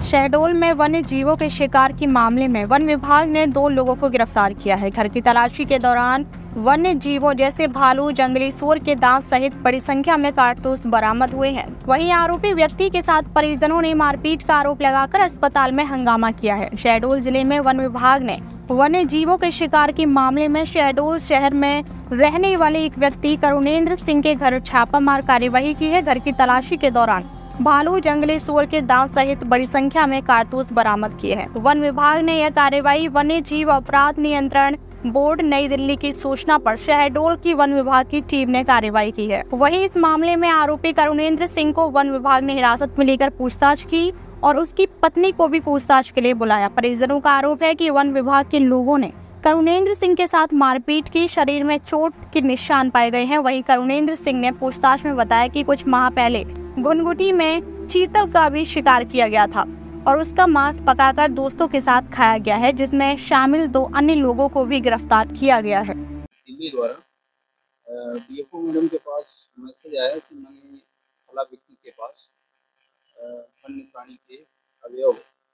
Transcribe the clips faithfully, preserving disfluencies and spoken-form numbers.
शहडोल में वन्य जीवों के शिकार के मामले में वन विभाग ने दो लोगों को गिरफ्तार किया है। घर की तलाशी के दौरान वन्य जीवों जैसे भालू, जंगली सूअर के दांत सहित बड़ी संख्या में कारतूस बरामद हुए हैं। वहीं आरोपी व्यक्ति के साथ परिजनों ने मारपीट का आरोप लगाकर अस्पताल में हंगामा किया है। शहडोल जिले में वन विभाग ने वन्य जीवों के शिकार के मामले में शहडोल शहर में रहने वाले एक व्यक्ति करुणेंद्र सिंह के घर छापामार कार्यवाही की है। घर की तलाशी के दौरान भालू, जंगली सूअर के दांत सहित बड़ी संख्या में कारतूस बरामद किए हैं। वन विभाग ने यह कार्रवाई वन्य जीव अपराध नियंत्रण बोर्ड नई दिल्ली की सूचना पर शहडोल की वन विभाग की टीम ने कार्रवाई की है। वहीं इस मामले में आरोपी करुणेंद्र सिंह को वन विभाग ने हिरासत में लेकर पूछताछ की और उसकी पत्नी को भी पूछताछ के लिए बुलाया। परिजनों का आरोप है कि वन विभाग के लोगों ने करुणेंद्र सिंह के साथ मारपीट की, शरीर में चोट के निशान पाए गए हैं। वहीं करुणेंद्र सिंह ने पूछताछ में बताया कि कुछ माह पहले गुनगुटी में चीतल का भी शिकार किया गया था और उसका मांस पकाकर दोस्तों के साथ खाया गया है, जिसमें शामिल दो अन्य लोगों को भी गिरफ्तार किया गया है। दिल्ली द्वारा डीएफओ मैडम के पास मैसेज आया कि मैंने फला व्यक्ति के पास वन्य प्राणी के अवयव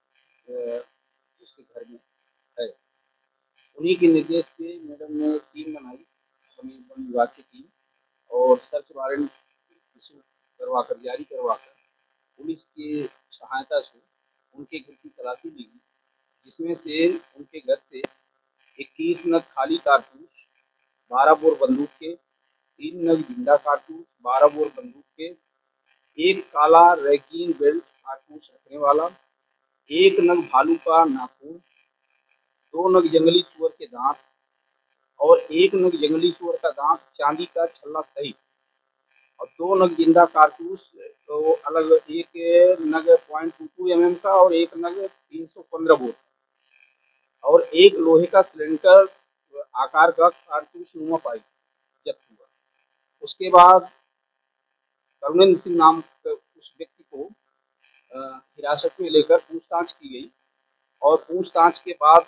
उसके घर में है। उन्हीं के निर्देश पे मैडम ने टीम बनाई, अपनी वन विभाग की टीम, और सर्च वारंट इशू करवाकर जारी करवाकर पुलिस की सहायता से उनके घर की तलाशी ली गई, जिसमें से उनके घर से इक्कीस नग खाली कारतूस, बारह बोर बंदूक के, तीन नग जिंदा कारतूस, बारह बोर बंदूक के, एक काला रैकीन बेल्ट कारतूस रखने वाला, एक नग भालू का नाखून, दो नग जंगली सूअर के दांत और एक नग जंगली सूअर का दांत चांदी का छल्ला सहित, और दो नग जिंदा कारतूस तो अलग, एक नग point two two m m का और एक नग तीन सौ पंद्रह बोर और एक लोहे का सिलेंडर आकार का कारतूस नुमा पाइप जब्त हुआ। उसके बाद करुणेंद्र सिंह नाम उस व्यक्ति को हिरासत में लेकर पूछताछ की गई और पूछताछ के बाद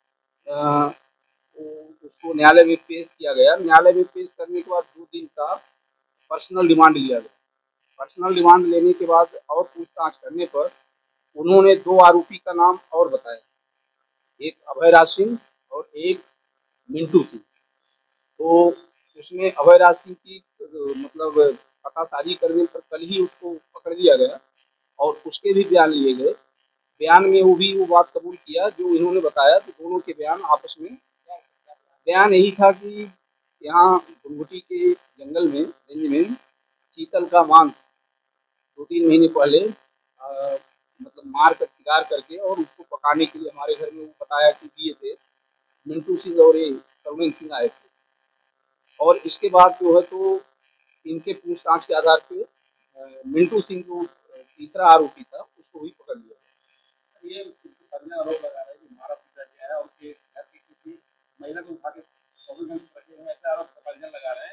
उसको न्यायालय में पेश किया गया। न्यायालय में पेश करने के बाद दो दिन का पर्सनल रिमांड लिया गया। पर्सनल रिमांड लेने के बाद और पूछताछ करने पर उन्होंने दो आरोपी का नाम और बताया, एक अभयराज सिंह और एक मिंटू सिंह। तो उसमें अभयराज सिंह की मतलब पतासाजी करने पर कल ही उसको पकड़ लिया गया और उसके भी बयान लिए गए। बयान में वो भी वो बात कबूल किया जो इन्होंने बताया। तो दोनों के बयान आपस में, बयान यही था कि यहाँ गुनगुटी के जंगल में रेंज में चीतल का मांस दो तीन महीने पहले आ, मतलब मार कर शिकार करके और उसको पकाने के लिए हमारे घर में वो बताया कि दिए थे। मिंटू सिंह और ये करुणेंद्र सिंह आए थे और इसके बाद जो है तो इनके पूछताछ के आधार पे मिंटू सिंह जो तीसरा आरोपी था उसको भी पकड़ लिया। ये आरोप लगा रहा है कि हमारा पिता जो है उसके घर की किसी महिला को उठा के चौबीस घंटे रखे हुए, ऐसा आरोप परिजन लगा रहे हैं।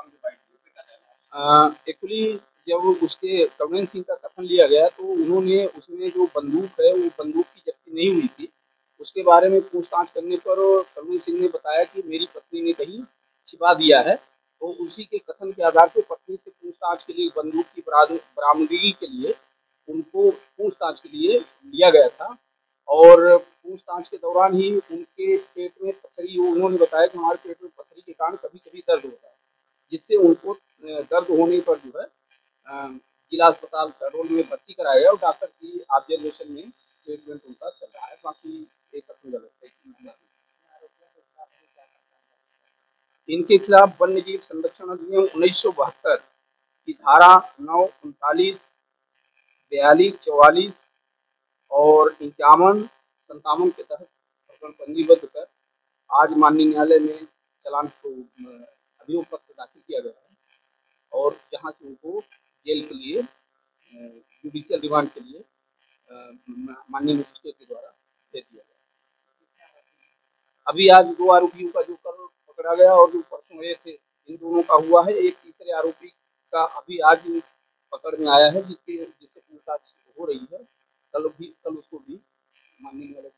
एक्चुअली जब उसके करुणेंद्र सिंह का कथन लिया गया तो उन्होंने उसमें जो बंदूक है वो बंदूक की जब्ती नहीं हुई थी। उसके बारे में पूछताछ करने पर करुणेंद्र सिंह ने बताया कि मेरी पत्नी ने कहीं छिपा दिया है। तो उसी के कथन के आधार पर पत्नी से पूछताछ के लिए बंदूक की बरामदगी के लिए उनको पूछताछ के लिए लिया गया था और पूछताछ के दौरान ही उनके पेट में पथरी, उन्होंने बताया कि हमारे पेट में पथरी के कारण कभी कभी दर्द होता है, जिससे उनको दर्द होने पर जो है जिला अस्पताल शहडोल में भर्ती कराया गया और डॉक्टर की ऑब्जर्वेशन में ट्रीटमेंट उनका चल रहा है। बाकी एक अपनी गलत है। इनके खिलाफ वन्य जीव संरक्षण अधिनियम उन्नीस सौ बहत्तर की धारा नौ उनतालीस बयालीस चौवालीस और इक्यावन संतावन के तहत प्रकरण पंजीबद्ध कर आज माननीय न्यायालय में चालान को अभियोग पत्र दाखिल किया गया है और जहां से उनको जेल के लिए जुडिशियल रिमांड के लिए माननीय मजिस्ट्रेट के द्वारा दे दिया गया। अभी आज दो आरोपियों का जो कल पकड़ा गया और जो परसों हुए थे, इन दोनों का हुआ है। एक तीसरे आरोपी का अभी आज पकड़ में आया है जिसके जिससे पूछताछ हो रही है। कल भी कल उसको भी माननीय